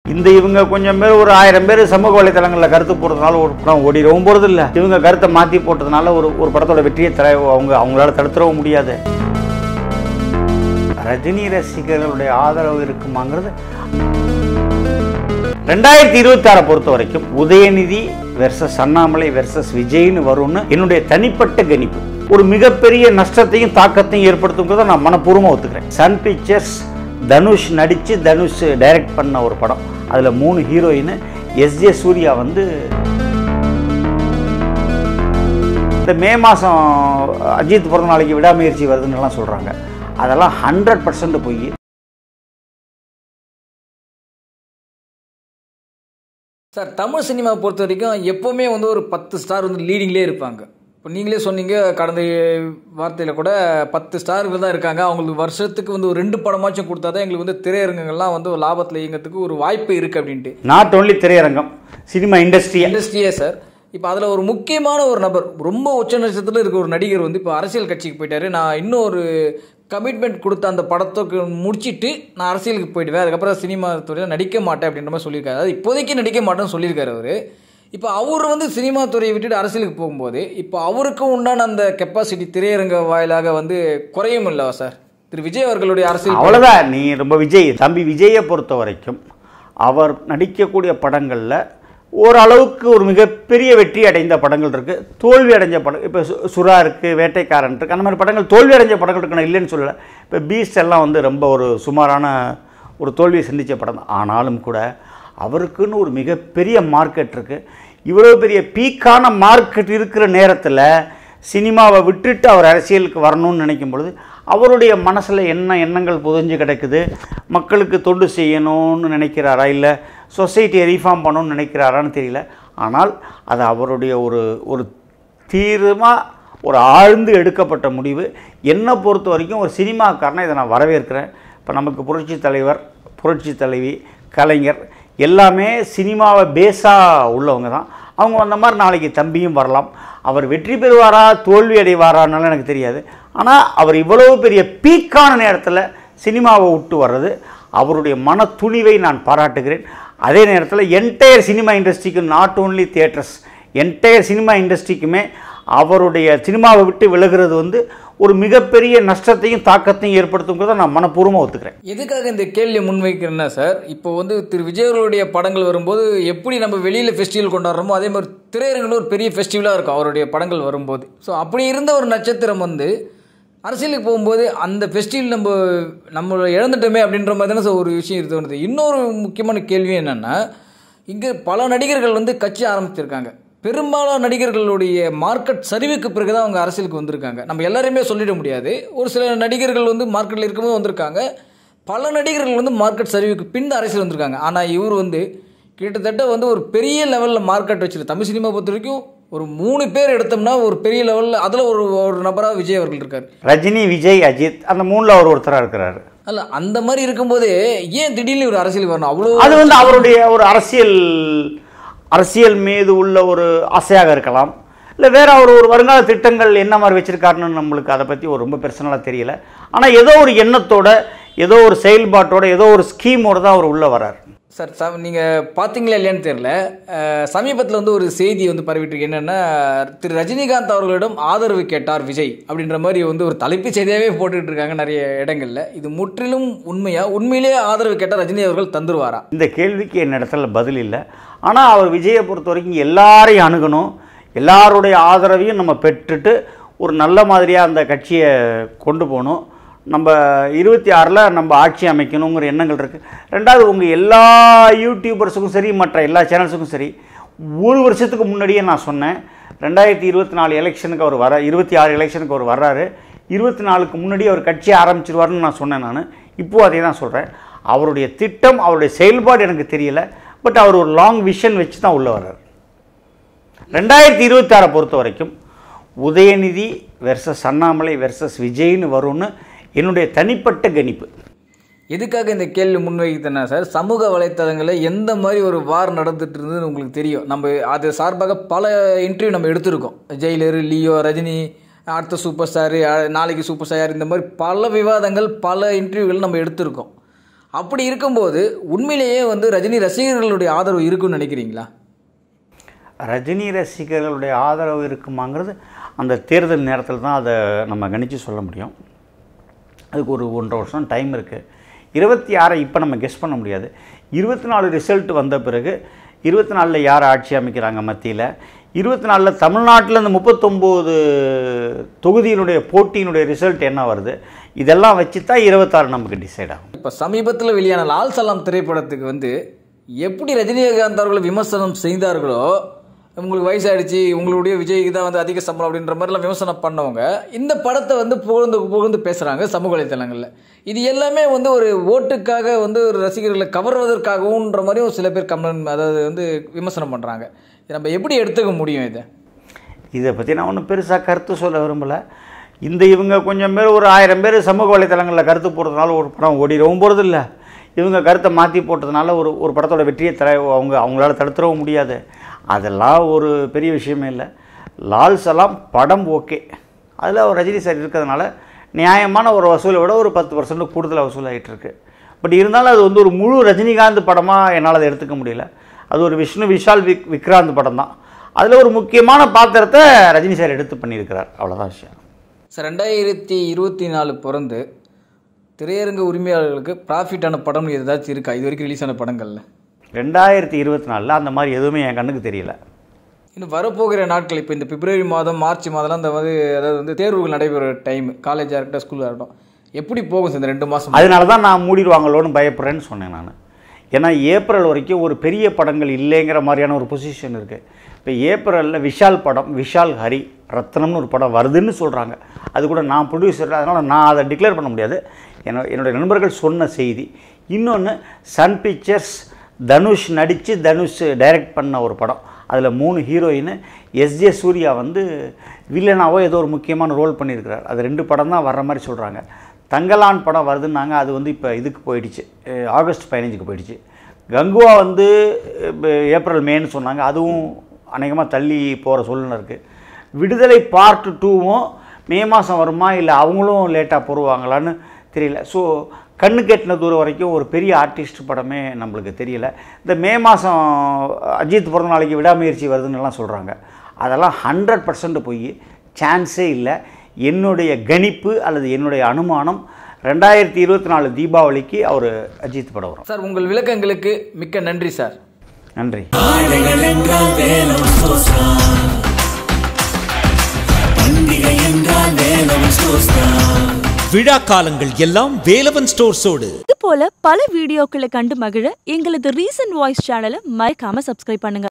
இவங்க கொஞ்சம் பேர் ஒரு 1000 பேர் சமூக வலைதளங்களில் கருத்து போடுறதுனால ஒரு படம் ஓடிடவும் போகிறது இல்லை. இவங்க கருத்தை மாற்றி போட்டதுனால ஒரு படத்தோட வெற்றியை அவங்களால தடுத்துடவும் முடியாது. ரஜினி ரசிகர்களுடைய ஆதரவு இருக்குமாங்கிறது 2026 பொறுத்த வரைக்கும் உதயநிதி வெர்சஸ் அண்ணாமலை வெர்சஸ் விஜய்னு வரும்னு என்னுடைய தனிப்பட்ட கணிப்பு. ஒரு மிகப்பெரிய நஷ்டத்தையும் தாக்கத்தையும் ஏற்படுத்தும் நான் மனப்பூர்வமாக ஒத்துக்கிறேன். சன் பிக்சர்ஸ் தனுஷ் நடித்து தனுஷ் டைரக்ட் பண்ண ஒரு படம், அதில் 3 ஹீரோயின். எஸ்ஜே சூர்யா இந்த மே மாதம் அஜித் பிறந்த நாளைக்கு விடாமுயற்சி வருதுன்னு சொல்கிறாங்க. அதெல்லாம் 100% போய் சார், தமிழ் சினிமா பொறுத்த வரைக்கும் எப்போவுமே ஒரு 10 ஸ்டார் லீடிங்லேயே இருப்பாங்க. இப்போ நீங்களே சொன்னீங்க, கடந்த வார்த்தையில் கூட 10 ஸ்டார்கள் தான் இருக்காங்க. அவங்களுக்கு வருஷத்துக்கு ஒரு 2 படமாச்சும் கொடுத்தா தான் எங்களுக்கு திரையரங்கங்கள்லாம் ஒரு லாபத்தில் இயங்கிறதுக்கு ஒரு வாய்ப்பு இருக்குது அப்படின்ட்டு. நாட் ஓன்லி திரையரங்கம், சினிமா இண்டஸ்ட்ரியே சார். இப்போ அதில் ஒரு முக்கியமான ஒரு நபர், ரொம்ப உச்ச நட்சத்திரத்தில் இருக்க ஒரு நடிகர் இப்போ அரசியல் கட்சிக்கு போயிட்டாரு. நான் இன்னும் ஒரு கமிட்மெண்ட் கொடுத்த அந்த படத்துக்கு முடிச்சுட்டு நான் அரசியலுக்கு போயிடுவேன், அதுக்கப்புறம் சினிமா துறையில் நடிக்க மாட்டேன் அப்படின்ற மாதிரி சொல்லியிருக்காரு. அதாவது இப்போதைக்கு நடிக்க மாட்டேன்னு சொல்லியிருக்காரு அவர். இப்போ அவர் சினிமா துறையை விட்டுட்டு அரசியலுக்கு போகும்போது இப்போ அவருக்கு உண்டான அந்த கெப்பாசிட்டி திரையரங்க வாயிலாக குறையும் இல்லவா சார் திரு விஜய் அவர்களுடைய அரசியல்? அவ்வளோதான். நீ ரொம்ப தம்பி விஜயை பொறுத்த வரைக்கும் அவர் நடிக்கக்கூடிய படங்களில் ஓரளவுக்கு ஒரு மிகப்பெரிய வெற்றி அடைந்த படங்கள் இருக்குது, தோல்வி அடைஞ்ச படம். இப்போ சுறா இருக்குது, வேட்டைக்காரன் இருக்குது, அந்த மாதிரி படங்கள் தோல்வி அடைஞ்ச படங்கள் இருக்குன்னு இல்லைன்னு சொல்லலை. இப்போ பீஸ்ட் எல்லாம் ரொம்ப ஒரு சுமாரான ஒரு தோல்வியை சந்தித்த படம் தான். ஆனாலும் கூட அவருக்குன்னு ஒரு மிகப்பெரிய மார்க்கெட் இருக்குது. இவ்வளோ பெரிய பீக்கான மார்க்கெட் இருக்கிற நேரத்தில் சினிமாவை விட்டுட்டு அவர் அரசியலுக்கு வரணும்னு நினைக்கும் பொழுது அவருடைய மனசில் எண்ணங்கள் புதஞ்சு கிடக்குது. மக்களுக்கு தொண்டு செய்யணும்னு நினைக்கிறாரா, இல்லை சொசைட்டியை ரீஃபார்ம் பண்ணணும்னு நினைக்கிறாரான்னு தெரியல. ஆனால் அது அவருடைய ஒரு தீர்மாக ஒரு ஆழ்ந்து எடுக்கப்பட்ட முடிவு. என்னை பொறுத்த வரைக்கும் ஒரு சினிமாக்காரனை இதை நான் வரவேற்கிறேன். இப்போ நமக்கு புரட்சி தலைவர், புரட்சி தலைவி, கலைஞர் எல்லாமே சினிமாவை பேஸாக உள்ளவங்க தான். அவங்க வந்த மாதிரி நாளைக்கு தம்பியும் வரலாம். அவர் வெற்றி பெறுவாரா தோல்வி அடைவாரானாலும் எனக்கு தெரியாது. ஆனால் அவர் இவ்வளவு பெரிய பீக்கான நேரத்தில் சினிமாவை விட்டு வர்றது அவருடைய மன துணிவை நான் பாராட்டுகிறேன். அதே நேரத்தில் என்டையர் சினிமா இண்டஸ்ட்ரிக்கு, not only theatres, entire cinema இண்டஸ்ட்ரிக்குமே அவருடைய சினிமாவை விட்டு விலகிறது ஒரு மிகப்பெரிய நஷ்டத்தையும் தாக்கத்தையும் ஏற்படுத்துங்கிறத நான் மனப்பூர்வமாக ஒத்துக்கிறேன். எதுக்காக இந்த கேள்வியை முன்வைக்கிறேன்னா சார், இப்போ திரு விஜயவர்களுடைய படங்கள் வரும்போது எப்படி நம்ம வெளியில் ஃபெஸ்டிவல் கொண்டாடுறோமோ அதே மாதிரி திரையரங்கில் ஒரு பெரிய ஃபெஸ்டிவலாக இருக்கும் அவருடைய படங்கள் வரும்போது. ஸோ அப்படி இருந்த ஒரு நட்சத்திரம் அரசியலுக்கு போகும்போது அந்த ஃபெஸ்டிவல் நம்ம இழந்துட்டோமே அப்படின்ற மாதிரி தானே ஒரு விஷயம் தோணுது. இன்னொரு முக்கியமான கேள்வி என்னென்னா, இங்கே பல நடிகர்கள் கட்சி ஆரம்பிச்சிருக்காங்க. பெரும்பாலான நடிகர்களுடைய மார்க்கெட் சரிவுக்கு பிறகு தான் அவங்க அரசியலுக்கு வந்திருக்காங்க. நம்ம எல்லாரையுமே சொல்லிட முடியாது. ஒரு சில நடிகர்கள் மார்க்கெட்டில் இருக்கும்போது வந்திருக்காங்க. பல நடிகர்கள் மார்க்கெட் சரிவுக்கு பின் அரசியல் வந்திருக்காங்க. ஆனால் இவர் கிட்டத்தட்ட ஒரு பெரிய லெவலில் மார்க்கெட் வச்சுருக்கு. தமிழ் சினிமா பொறுத்த வரைக்கும் ஒரு 3 பேர் எடுத்தோம்னா ஒரு பெரிய லெவலில் அதில் ஒரு நபராக விஜய் அவர்கள் இருக்கார். ரஜினி, விஜய், அஜித், அந்த 3ல் அவர் ஒருத்தராக இருக்கிறாரு. அல்ல, அந்த மாதிரி இருக்கும்போது ஏன் திடீர்னு ஒரு அரசியல் வரணும்? அவ்வளோ அது அவருடைய ஒரு அரசியல் மீது உள்ள ஒரு ஆசையாக இருக்கலாம், இல்லை வேறு அவர் ஒரு வருங்கால திட்டங்கள் என்ன மாதிரி வச்சுருக்காருன்னு நம்மளுக்கு அதை பற்றி ரொம்ப பெர்சனலாக தெரியல. ஆனால் ஏதோ ஒரு எண்ணத்தோட, ஏதோ ஒரு செயல்பாட்டோட, ஏதோ ஒரு ஸ்கீமோடு தான் அவர் உள்ளே வர்றார். சார், நீங்கள் பார்த்தீங்களா இல்லையான்னு தெரியல, சமீபத்தில் ஒரு செய்தி பரவிட்டு என்னென்னா, திரு ரஜினிகாந்த் அவர்களிடம் ஆதரவு கேட்டார் விஜய் அப்படின்ற மாதிரி ஒரு தலைப்பு செய்தியாகவே போட்டுக்கிட்டு இருக்காங்க நிறைய இடங்களில். இது முற்றிலும் உண்மையிலேயே ஆதரவு கேட்டால் ரஜினி அவர்கள் தந்துருவாரா? இந்த கேள்விக்கு என்ன இடத்துல பதில் இல்லை. ஆனால் அவர் விஜயை பொறுத்த வரைக்கும் எல்லாரையும் அணுகணும், எல்லாருடைய ஆதரவையும் நம்ம பெற்றுட்டு ஒரு நல்ல மாதிரியாக அந்த கட்சியை கொண்டு போகணும். நம்ம 26ல் நம்ம ஆட்சி அமைக்கணுங்கிற எண்ணங்கள் இருக்குது. ரெண்டாவது, உங்கள் எல்லா யூடியூபர்ஸுக்கும் சரி, மற்ற எல்லா சேனல்ஸுக்கும் சரி, ஒரு வருஷத்துக்கு முன்னாடியே நான் சொன்னேன், 2024 எலெக்ஷனுக்கு அவர் 26 எலெக்ஷனுக்கு அவர் வர்றாரு, 24க்கு முன்னாடியே அவர் கட்சியை ஆரம்பிச்சிருவாருன்னு நான் சொன்னேன். நான் இப்போது அதே தான் சொல்கிறேன். அவருடைய திட்டம், அவருடைய செயல்பாடு எனக்கு தெரியல. பட் அவர் ஒரு லாங் விஷன் வச்சு தான் உள்ளே வர்றார். 2026 பொறுத்த வரைக்கும் உதயநிதி வெர்சஸ் அண்ணாமலை வெர்சஸ் விஜய்னு வரும்னு என்னுடைய தனிப்பட்ட கணிப்பு. எதுக்காக இந்த கேள்வி முன்வைக்கிறதுனா சார், சமூக வலைத்தளங்களில் எந்த மாதிரி ஒரு வார் நடந்துட்டு இருந்ததுன்னு உங்களுக்கு தெரியும். நம்ம அது சார்பாக பல இன்டர்வியூ நம்ம எடுத்திருக்கோம். ஜெயிலர், லியோ, ரஜினி, அடுத்த சூப்பர் ஸ்டார், நாளைக்கு சூப்பர் ஸ்டார், இந்த மாதிரி பல விவாதங்கள், பல இன்டர்வியூகள் நம்ம எடுத்திருக்கோம். அப்படி இருக்கும்போது உண்மையிலேயே வந்து ரஜினி ரசிகர்களுடைய ஆதரவு இருக்குன்னு நினைக்கிறீங்களா? ரஜினி ரசிகர்களுடைய ஆதரவு இருக்குமாங்கிறது அந்த தேர்தல் நேரத்தில் தான் அதை நம்ம கணித்து சொல்ல முடியும். அதுக்கு ஒரு 1.5 வருஷம் டைம் இருக்குது. 26 இப்போ நம்ம கெஸ் பண்ண முடியாது. 24 ரிசல்ட் வந்த பிறகு 24 யார் ஆட்சி அமைக்கிறாங்க மத்தியில், 24 தமிழ்நாட்டில் இந்த 39 தொகுதியினுடைய போட்டியினுடைய ரிசல்ட் என்ன வருது, இதெல்லாம் வச்சு தான் 26 நமக்கு டிசைட் ஆகும். இப்போ சமீபத்தில் வெளியான லால் சலாம் திரைப்படத்துக்கு வந்து எப்படி ரஜினிகாந்த் அவர்களை விமர்சனம் செய்தார்களோ, உங்களுக்கு வயசாகிடுச்சு, உங்களுடைய விஜய்க்கு தான் வந்து அதிக சம்பளம் அப்படின்ற மாதிரிலாம் விமர்சனம் பண்ணவங்க இந்த படத்தை வந்து புகழ்ந்து பேசுகிறாங்க சமூக வலைத்தளங்களில். இது எல்லாமே வந்து ஒரு ஓட்டுக்காக வந்து ஒரு ரசிகர்களை கவர்வதற்காகவும்ன்ற மாதிரியும் சில பேர் அதாவது வந்து விமர்சனம் பண்ணுறாங்க. நம்ம எப்படி எடுத்துக்க முடியும் இதை பற்றி நான் ஒன்றும் பெருசாக கருத்து சொல்ல விரும்பலை. இவங்க கொஞ்சம் பேர் ஒரு 1000 பேர் சமூக வலைத்தளங்களில் கருத்து போடுறதுனால ஒரு படம் ஓடிடவும் போகிறது இல்லை. இவங்க கருத்தை மாற்றி போட்டதுனால ஒரு படத்தோட வெற்றியை அவங்களால தடுத்துடவும் முடியாது. அதெல்லாம் ஒரு பெரிய விஷயமே இல்லை. லால் சலாம் படம் ஓகே, அதில் ஒரு ரஜினி சார் இருக்கிறதுனால நியாயமான ஒரு வசூலை விட ஒரு 10% கூடுதலாக வசூலாகிட்டு இருக்கு. பட் இருந்தாலும் அது வந்து ஒரு முழு ரஜினிகாந்த் படமாக என்னால் அதை எடுத்துக்க முடியல. அது ஒரு விஷ்ணு விஷால் விக்ராந்த் படம் தான். அதில் ஒரு முக்கியமான பாத்திரத்தை ரஜினி சார் எடுத்து பண்ணியிருக்கிறார், அவ்வளோதான் விஷயம். சார் 2024 பிறந்து திரையரங்க உரிமையாளர்களுக்கு ப்ராஃபிட்டான படம் ஏதாச்சும் இருக்கா இது வரைக்கும் ரிலீஸ் ஆன படங்களில்? 2024 அந்த மாதிரி எதுவுமே என் கண்ணுக்கு தெரியல. இன்னும் வரப்போகிற நாட்கள் இப்போ இந்த பிப்ரவரி மாதம் மார்ச் மாதம்லாம் இந்த மாதிரி அதாவது வந்து தேர்வுகள் நடைபெற டைம், காலேஜாக இருக்கட்டும் ஸ்கூலாக இருக்கட்டும், எப்படி போகும் சார் இந்த 2 மாதம்? அதனால தான் நான் மூடிடுவாங்களோன்னு பயப்படுறேன்னு சொன்னேன் நான். ஏன்னா ஏப்ரல் வரைக்கும் ஒரு பெரிய படங்கள் இல்லைங்கிற மாதிரியான ஒரு பொசிஷன் இருக்குது. இப்போ ஏப்ரலில் விஷால் படம், விஷால் ஹரி ரத்னம்னு ஒரு படம் வருதுன்னு சொல்கிறாங்க. அது கூட நான் ப்ரொடியூசர், அதனால் நான் அதை டிக்ளேர் பண்ண முடியாது. என்னுடைய நண்பர்கள் சொன்ன செய்தி. இன்னொன்று சன் பிக்சர்ஸ் தனுஷ் நடித்து தனுஷ் டைரக்ட் பண்ண ஒரு படம், அதில் 3 ஹீரோயின், எஸ்ஜே சூர்யா வந்து வில்லனாவோ ஏதோ ஒரு முக்கியமான ரோல் பண்ணியிருக்கிறார். அது 2 படம் தான் வர்ற மாதிரி சொல்கிறாங்க. தங்கலான் படம் வருதுன்னாங்க, அது வந்து இப்போ இதுக்கு போயிடுச்சு, ஆகஸ்ட் 15க்கு போயிடுச்சு. கங்குவா வந்து ஏப்ரல் மேன்னு சொன்னாங்க, அதுவும் அநேகமாக தள்ளி போகிற சூழ்நிலை இருக்குது. விடுதலை பார்ட் 2வும் மே மாதம் வருமா இல்லை அவங்களும் லேட்டாக போடுவாங்களான்னு தெரியல. ஸோ கண்ணு கெட்டின தூரம் வரைக்கும் ஒரு பெரிய ஆர்டிஸ்ட் படமே நம்மளுக்கு தெரியல. இந்த மே மாதம் அஜித் பிறந்த நாளைக்கு விடாமுயற்சி வருதுன்னெல்லாம் சொல்கிறாங்க. அதெல்லாம் 100% போய் சான்ஸே இல்லை. என்னுடைய கணிப்பு அல்லது என்னுடைய அனுமானம் 2024 தீபாவளிக்கு அவர் அஜித் படம் வரும். சார் உங்கள் விளக்கங்களுக்கு மிக்க நன்றி சார். நன்றி. விழா காலங்கள் எல்லாம் வேலவன் ஸ்டோர்ஸோடு. இது போல பல வீடியோக்களை கண்டு மகிழ எங்களது ரீசன்ட் வாய்ஸ் சேனலை மறக்காம சப்ஸ்கிரைப் பண்ணுங்க.